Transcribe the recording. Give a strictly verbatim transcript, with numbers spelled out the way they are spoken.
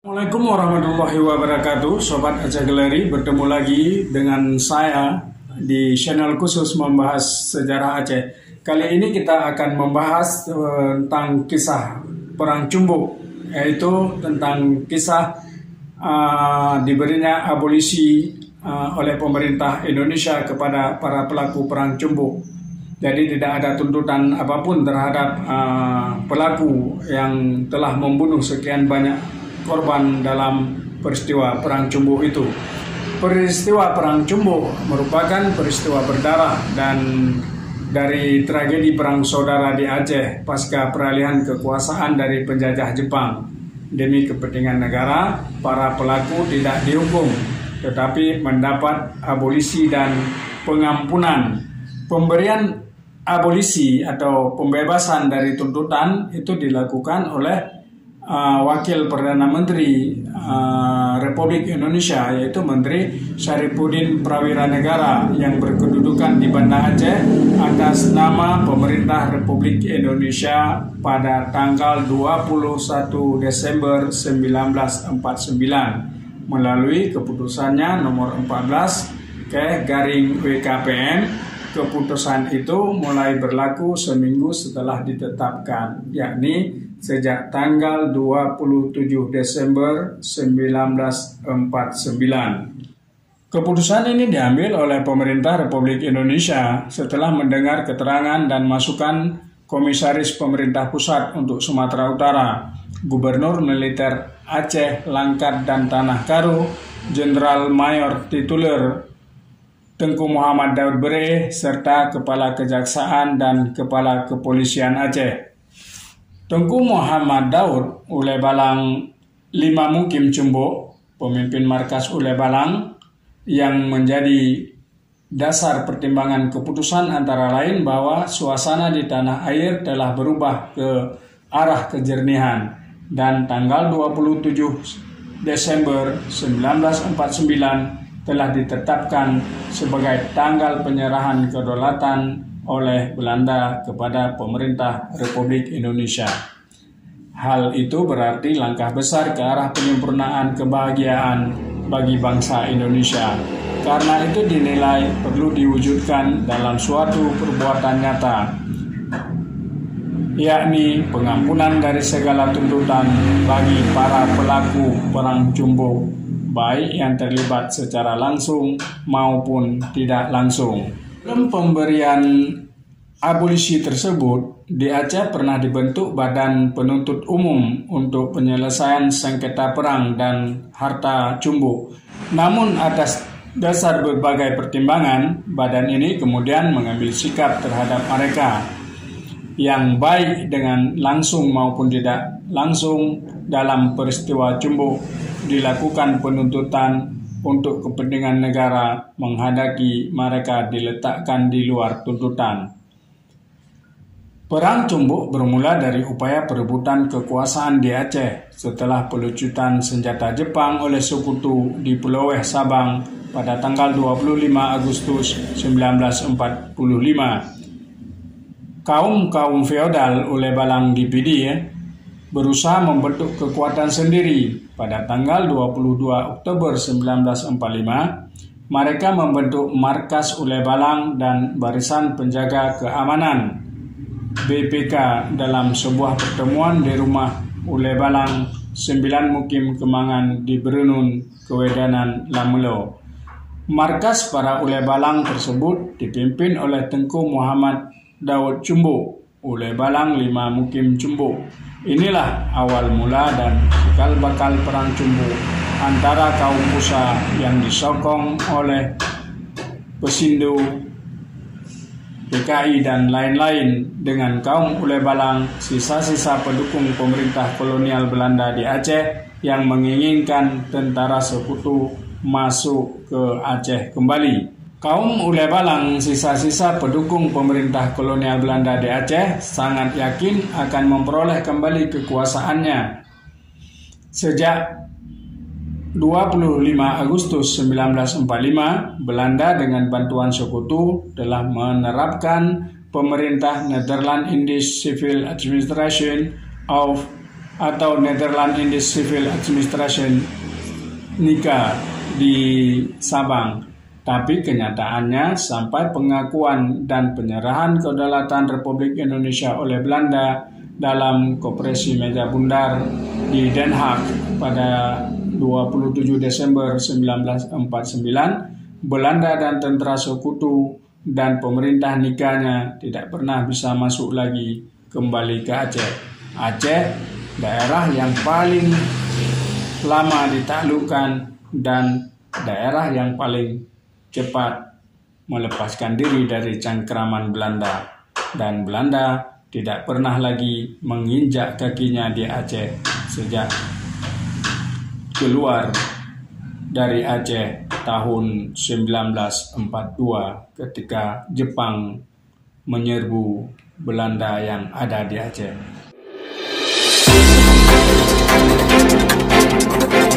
Assalamualaikum warahmatullahi wabarakatuh, Sobat Aceh Galeri. Bertemu lagi dengan saya di channel khusus membahas sejarah Aceh. Kali ini kita akan membahas uh, tentang kisah Perang Cumbuk, yaitu tentang kisah uh, diberinya abolisi uh, oleh pemerintah Indonesia kepada para pelaku Perang Cumbuk. Jadi tidak ada tuntutan apapun terhadap uh, pelaku yang telah membunuh sekian banyak korban dalam peristiwa Perang Cumbuk itu. Peristiwa Perang Cumbuk merupakan peristiwa berdarah dan dari tragedi perang saudara di Aceh pasca peralihan kekuasaan dari penjajah Jepang. Demi kepentingan negara, para pelaku tidak dihukum, tetapi mendapat abolisi dan pengampunan. Pemberian abolisi atau pembebasan dari tuntutan itu dilakukan oleh Uh, Wakil Perdana Menteri uh, Republik Indonesia, yaitu Menteri Syarifuddin Prawira Negara yang berkedudukan di Banda Aceh atas nama Pemerintah Republik Indonesia pada tanggal dua puluh satu Desember seribu sembilan ratus empat puluh sembilan melalui keputusannya nomor empat belas ke garing W K P N. Keputusan itu mulai berlaku seminggu setelah ditetapkan, yakni sejak tanggal dua puluh tujuh Desember seribu sembilan ratus empat puluh sembilan. Keputusan ini diambil oleh pemerintah Republik Indonesia setelah mendengar keterangan dan masukan Komisaris Pemerintah Pusat untuk Sumatera Utara, Gubernur Militer Aceh, Langkat, dan Tanah Karo, Jenderal Mayor Tituler Tengku Muhammad Daud Bere, serta Kepala Kejaksaan dan Kepala Kepolisian Aceh. Tengku Muhammad Daud Ule Balang Lima Mukim Cumbuk, pemimpin markas Ule Balang, yang menjadi dasar pertimbangan keputusan antara lain bahwa suasana di tanah air telah berubah ke arah kejernihan, dan tanggal dua puluh tujuh Desember seribu sembilan ratus empat puluh sembilan telah ditetapkan sebagai tanggal penyerahan kedaulatan oleh Belanda kepada pemerintah Republik Indonesia. Hal itu berarti langkah besar ke arah penyempurnaan kebahagiaan bagi bangsa Indonesia. Karena itu dinilai perlu diwujudkan dalam suatu perbuatan nyata, yakni pengampunan dari segala tuntutan bagi para pelaku Perang Cumbuk, baik yang terlibat secara langsung maupun tidak langsung. Dalam pemberian abolisi tersebut, di Aceh pernah dibentuk Badan Penuntut Umum untuk penyelesaian sengketa perang dan harta cumbuk. Namun atas dasar berbagai pertimbangan, badan ini kemudian mengambil sikap terhadap mereka yang baik dengan langsung maupun tidak langsung dalam peristiwa cumbuk dilakukan penuntutan untuk kepentingan negara, menghadapi mereka diletakkan di luar tuntutan. Perang Cumbuk bermula dari upaya perebutan kekuasaan di Aceh setelah pelucutan senjata Jepang oleh sekutu di Pulau Weh Sabang pada tanggal dua puluh lima Agustus seribu sembilan ratus empat puluh lima. Kaum-kaum feodal Ule Balang D P D ya, berusaha membentuk kekuatan sendiri. Pada tanggal dua puluh dua Oktober seribu sembilan ratus empat puluh lima, mereka membentuk Markas Ule Balang dan Barisan Penjaga Keamanan B P K dalam sebuah pertemuan di rumah Ule Balang sembilan Mukim Kemangan di Berenun, Kewedanan, Lamelo. Markas para Ule Balang tersebut dipimpin oleh Tengku Muhammad Daud Cumbuk, Ule Balang Lima Mukim Cumbuk. Inilah awal mula dan cikal bakal Perang Cumbuk antara kaum Pusa yang disokong oleh Pesindo, P K I dan lain-lain dengan kaum Ule Balang, sisa-sisa pendukung pemerintah kolonial Belanda di Aceh yang menginginkan tentara sekutu masuk ke Aceh kembali. Kaum Ule Balang, sisa-sisa pendukung pemerintah kolonial Belanda di Aceh, sangat yakin akan memperoleh kembali kekuasaannya. Sejak dua puluh lima Agustus seribu sembilan ratus empat puluh lima, Belanda dengan bantuan sekutu telah menerapkan pemerintah Netherlands Indisch Civil Administration of atau Netherlands Indies Civil Administration Nika di Sabang. Tapi kenyataannya sampai pengakuan dan penyerahan kedaulatan Republik Indonesia oleh Belanda dalam Koperasi Meja Bundar di Den Haag pada dua puluh tujuh Desember seribu sembilan ratus empat puluh sembilan, Belanda dan tentara sekutu dan pemerintah Nikanya tidak pernah bisa masuk lagi kembali ke Aceh. Aceh, daerah yang paling lama ditaklukkan dan daerah yang paling cepat melepaskan diri dari cengkeraman Belanda, dan Belanda tidak pernah lagi menginjak kakinya di Aceh sejak keluar dari Aceh tahun seribu sembilan ratus empat puluh dua ketika Jepang menyerbu Belanda yang ada di Aceh.